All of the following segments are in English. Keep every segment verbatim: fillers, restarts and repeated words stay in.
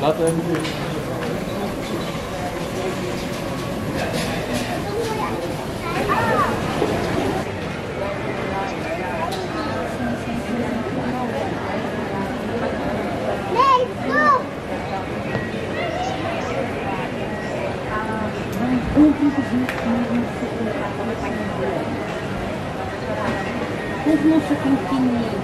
Nossa, que pequenininho.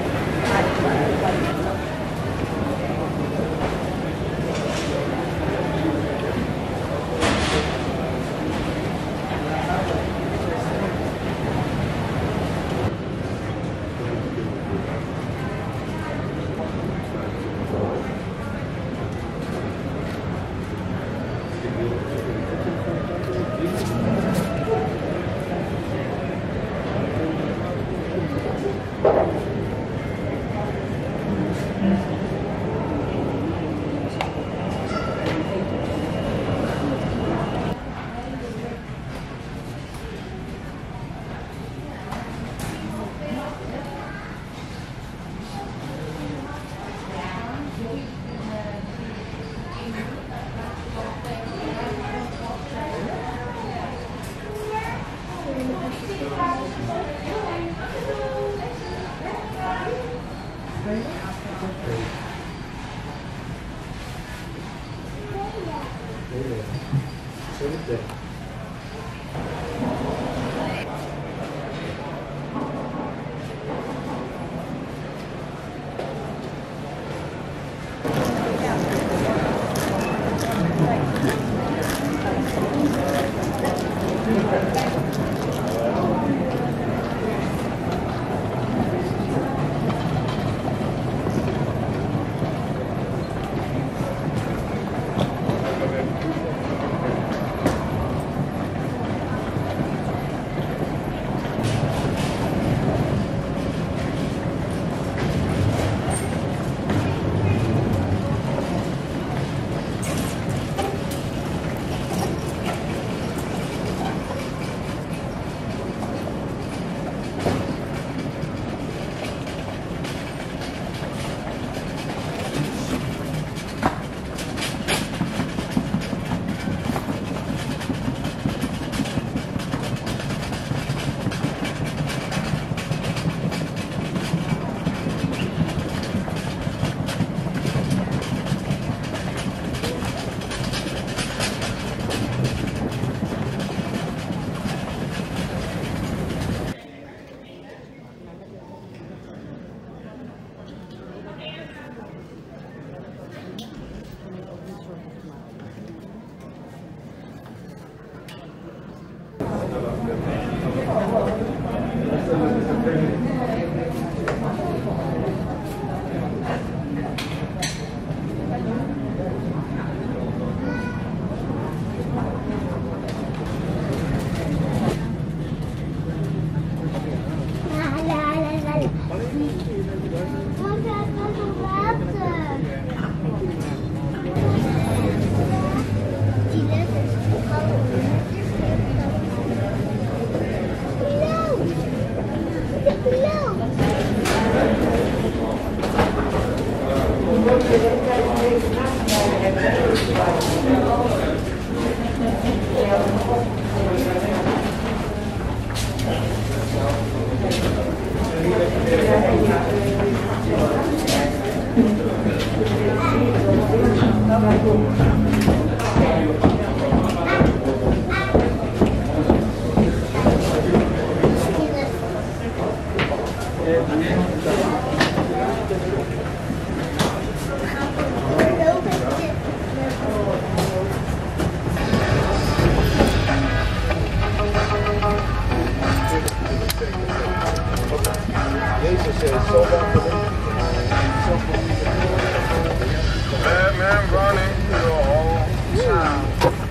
Batman running your whole town.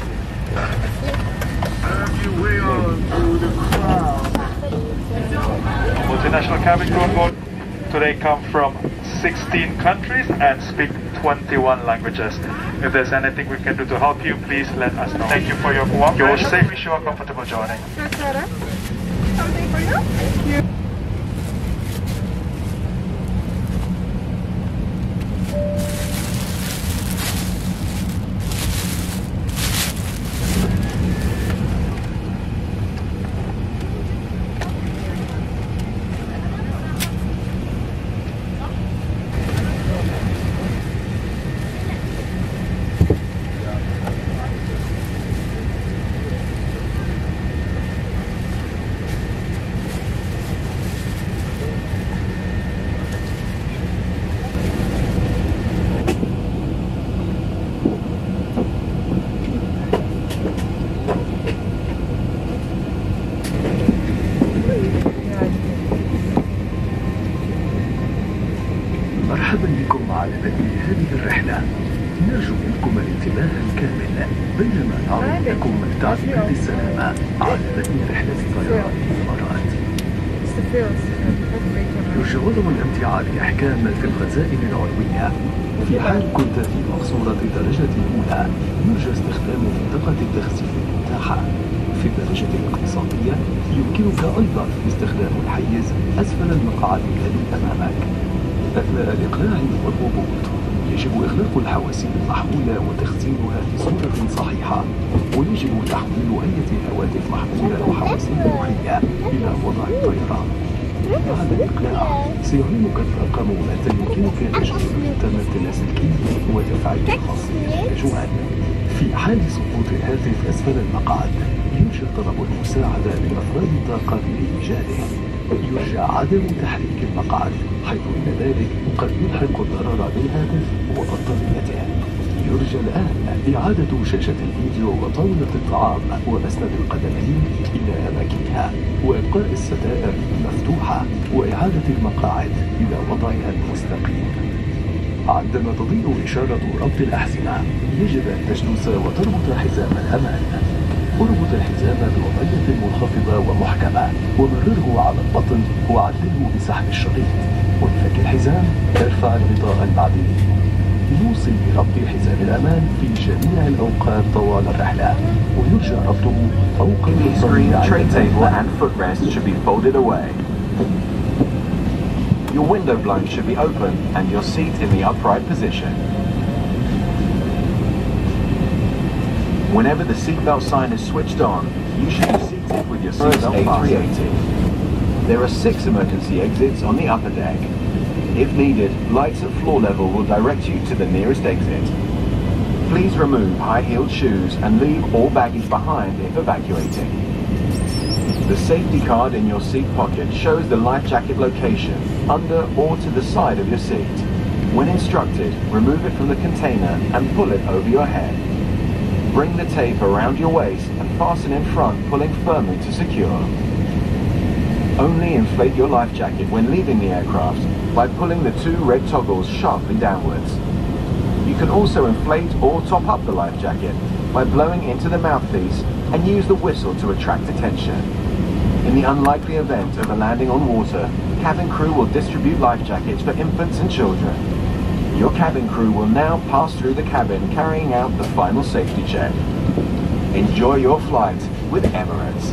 Serve you way on through the crowd. Multinational cabin crew on board. Today come from sixteen countries and speak twenty-one languages. If there's anything we can do to help you, please let us know. Thank you for your cooperation. You're safely sure comfortable joining. Something for you? Thank you. مرحبا بكم على بدء هذه الرحلة. نرجو منكم الانتباه الكامل بينما نعرض لكم تعليمات السلامة على بدء رحلة طيران الإمارات. يرجى وضع الامتعة بإحكام في الخزائن العلوية. في حال كنت في مقصورة الدرجة الأولى يرجى استخدام منطقة التخزين المتاحة. في الدرجة الاقتصادية يمكنك أيضا استخدام الحيز أسفل المقعد الذي أمامك. أثناء الإقلاع والهبوط يجب إغلاق الحواسيب المحمولة وتخزينها في صورة صحيحة، ويجب تحويل أي هواتف محمولة أو حواسيب روحية إلى وضع الطيران. بعد الإقلاع سيعلمك الطاقم متى يمكنك تشغيل الإنترنت اللاسلكي وتفعيل خاصية الجوال. في حال سقوط الهاتف أسفل المقعد يرجى طلب المساعدة من أفراد الطاقم لإيجاده. يرجى عدم تحريك المقعد حيث إن ذلك قد يلحق الضرر بالهاتف وبطاريته. يرجى الآن إعادة شاشة الفيديو وطاولة الطعام وأسند القدمين إلى أماكنها، وإبقاء الستائر مفتوحة، وإعادة المقاعد إلى وضعها المستقيم. عندما تضيء إشارة ربط الأحزمة يجب أن تجلس وتربط حزام الأمان. اربط الحزام بوضعية منخفضة ومحكمة ومرره على البطن وعدله بسحب الشريط. ولفك الحزام ارفع الغطاء المعدني. نوصي بربط حزام الأمان في جميع الأوقات طوال الرحلة، ويرجى ربطه فوق Screen, tray table and footrest should be folded away. Your window blinds should be open and your seat in the upright position. Whenever the seatbelt sign is switched on, you should be seated with your seatbelt fastened. There are six emergency exits on the upper deck. If needed, lights at floor level will direct you to the nearest exit. Please remove high-heeled shoes and leave all baggage behind if evacuating. The safety card in your seat pocket shows the life jacket location under or to the side of your seat. When instructed, remove it from the container and pull it over your head. Bring the tape around your waist and fasten in front, pulling firmly to secure. Only inflate your life jacket when leaving the aircraft by pulling the two red toggles sharply downwards. You can also inflate or top up the life jacket by blowing into the mouthpiece and use the whistle to attract attention. In the unlikely event of a landing on water, cabin crew will distribute life jackets for infants and children. Your cabin crew will now pass through the cabin carrying out the final safety check. Enjoy your flight with Emirates.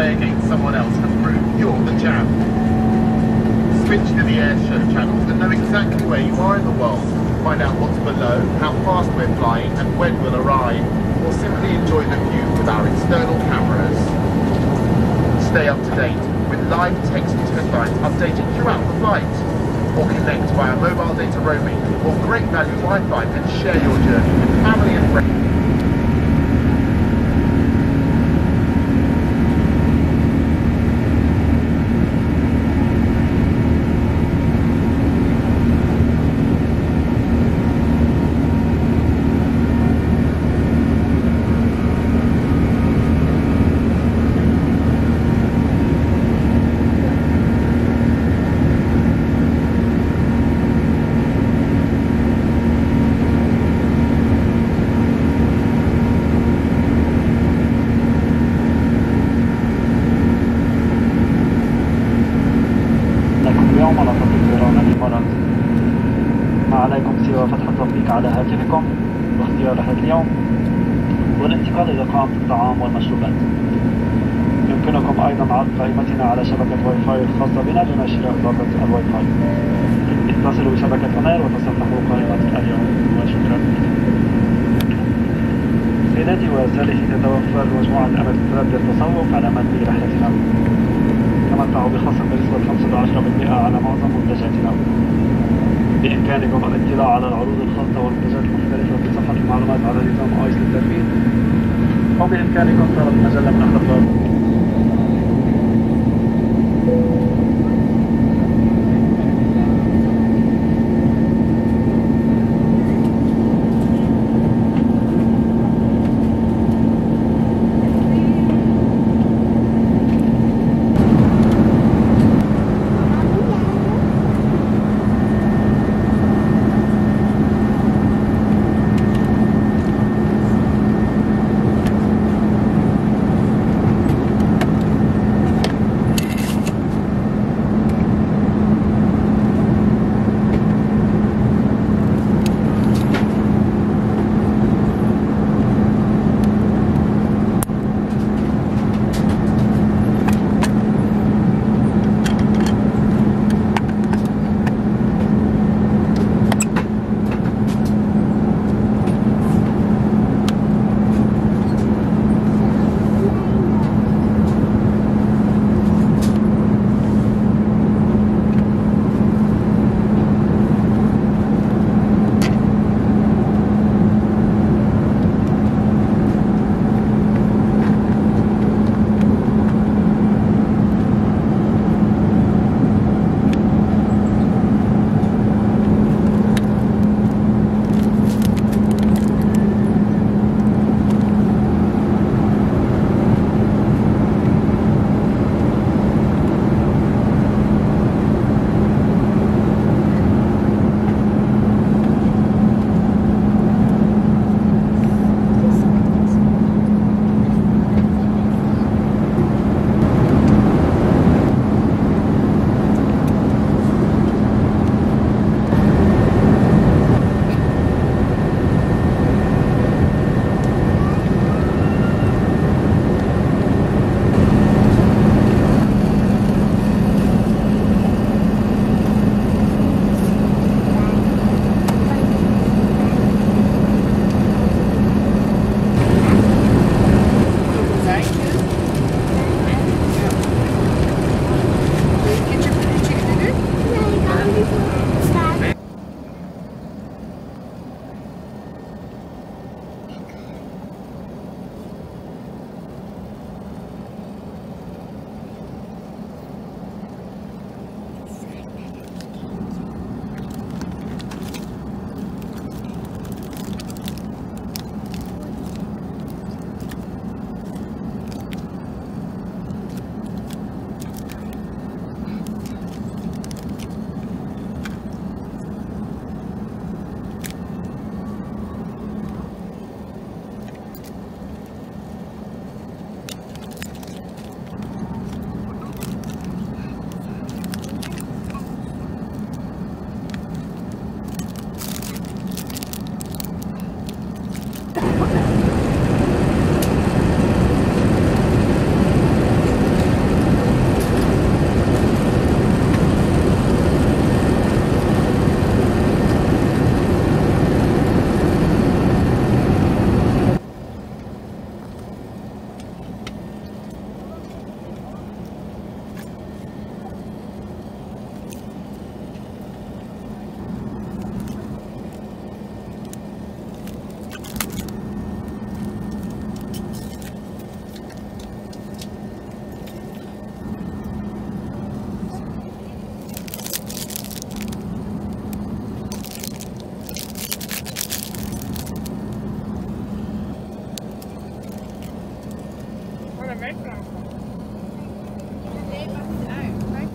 play against someone else and prove you're the champ. Switch to the air show channels and know exactly where you are in the world. Find out what's below, how fast we're flying and when we'll arrive, or simply enjoy the view with our external cameras. Stay up to date with live text headlines updated throughout the flight, or connect via mobile data roaming or great value Wi-Fi and share your journey with family and friends. على هاتفكم واختيار رحلة اليوم والانتقال إلى قائمة الطعام والمشروبات. يمكنكم أيضا عرض قائمتنا على شبكة واي فاي الخاصة بنا دون شراء باقة الواي فاي. اتصلوا بشبكة هنير وتصفحوا قائمة اليوم وشكرا. سيداتي وسادتي، تتوفر مجموعة أمل الثلاث للتسوق على متن رحلتنا. تمتعوا بخصم بنسبة خمسة عشر بالمئة على معظم منتجاتنا. بإمكانكم الاطلاع على العروض الخاصة والمنتجات المختلفة في صفحة المعلومات على نظام آيس للترفيه، أو بإمكانكم طلب المجلة من أحد الرابط. the metro. They must out, right?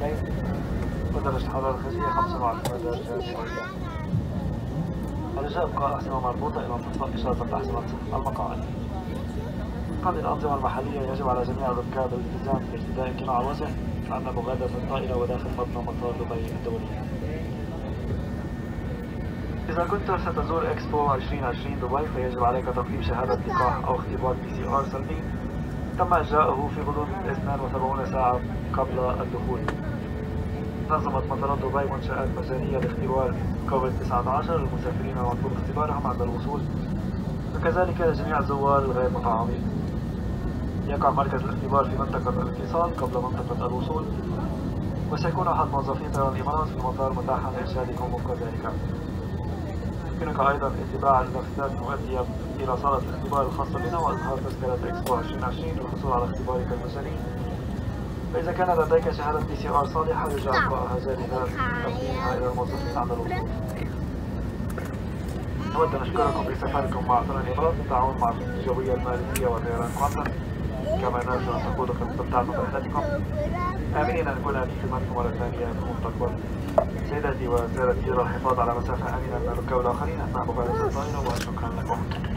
الليل، ودرجة الحرارة الخارجية خمسة وعشرين درجة مئوية. الرجاء بقاء أحزمة مربوطة إلى انطفاء إشارة الأحزمة المقاعد. هذه الأنظمة المحلية يجب على جميع الركاب الالتزام بارتداء قناع الوجه عند مغادرة الطائرة وداخل مبنى مطار دبي الدولي. إذا كنت ستزور إكسبو عشرين عشرين دبي فيجب عليك تقديم شهادة لقاح أو اختبار بي سي آر سلبي تم إجراءه في غضون اثنين وسبعين ساعة قبل الدخول. نظمت مطارات دبي منشآت مجانية لاختبار كوفيد تسعة عشر للمسافرين المطلوب اختبارهم عند الوصول، وكذلك لجميع الزوار الغير مطعمين. يقع مركز الاختبار في منطقة الاتصال قبل منطقة الوصول، وسيكون أحد موظفين طيران الإمارات في المطار متاحا لإرشادكم وفق ذلك. يمكنك أيضا اتباع اللافتات المؤدية إلى صالة الاختبار الخاصة بنا وإظهار تذكرة إكسبو عشرين عشرين للحصول على اختبارك المجاني. فإذا كان لديك شهادة بي سي آر صالحة يرجى إعطائها جاهزة تقديمها إلى الموظفين عند الوصول. نود أن نشكركم لسفركم مع طيران الإمارات بالتعاون مع الجوية الماليزية وطيران كوانتم، كما نرجو أن تكونوا قد استمتعتم برحلتكم، آمنين أن نكون في خدمتكم مرة ثانية في المستقبل. سيداتي وسادتي، إلى الحفاظ على مسافة آمنة من الركاب الآخرين أثناء مغادرة الطائرة، وشكرا لكم.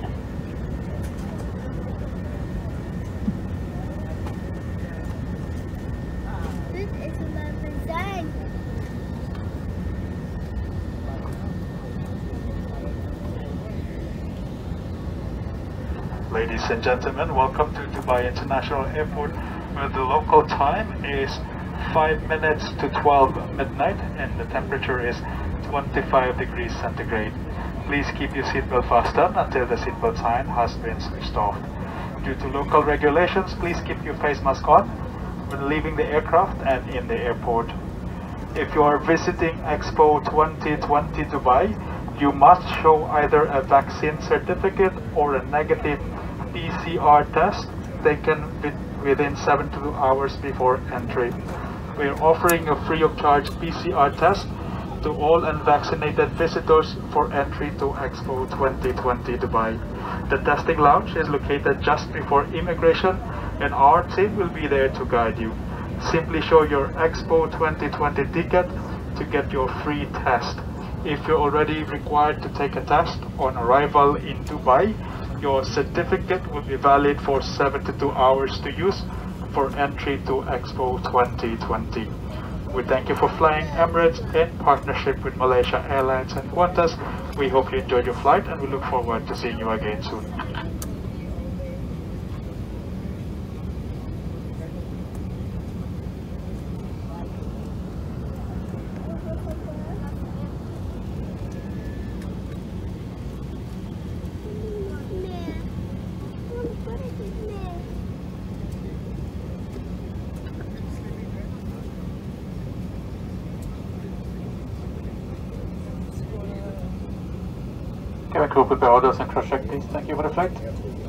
Ladies and gentlemen, welcome to Dubai International Airport, where the local time is five minutes to twelve midnight and the temperature is twenty-five degrees centigrade. Please keep your seatbelt fastened until the seatbelt sign has been switched off. Due to local regulations, please keep your face mask on when leaving the aircraft and in the airport. If you are visiting Expo twenty twenty Dubai, you must show either a vaccine certificate or a negative P C R test taken within seventy-two hours before entry. We are offering a free of charge P C R test to all unvaccinated visitors for entry to Expo twenty twenty Dubai. The testing lounge is located just before immigration and our team will be there to guide you. Simply show your Expo twenty twenty ticket to get your free test. If you're already required to take a test on arrival in Dubai, your certificate will be valid for seventy-two hours to use for entry to Expo twenty twenty. We thank you for flying Emirates in partnership with Malaysia Airlines and Qantas. We hope you enjoyed your flight and we look forward to seeing you again soon. Cabin crew, prepare orders and cross check please. Thank you for the flight.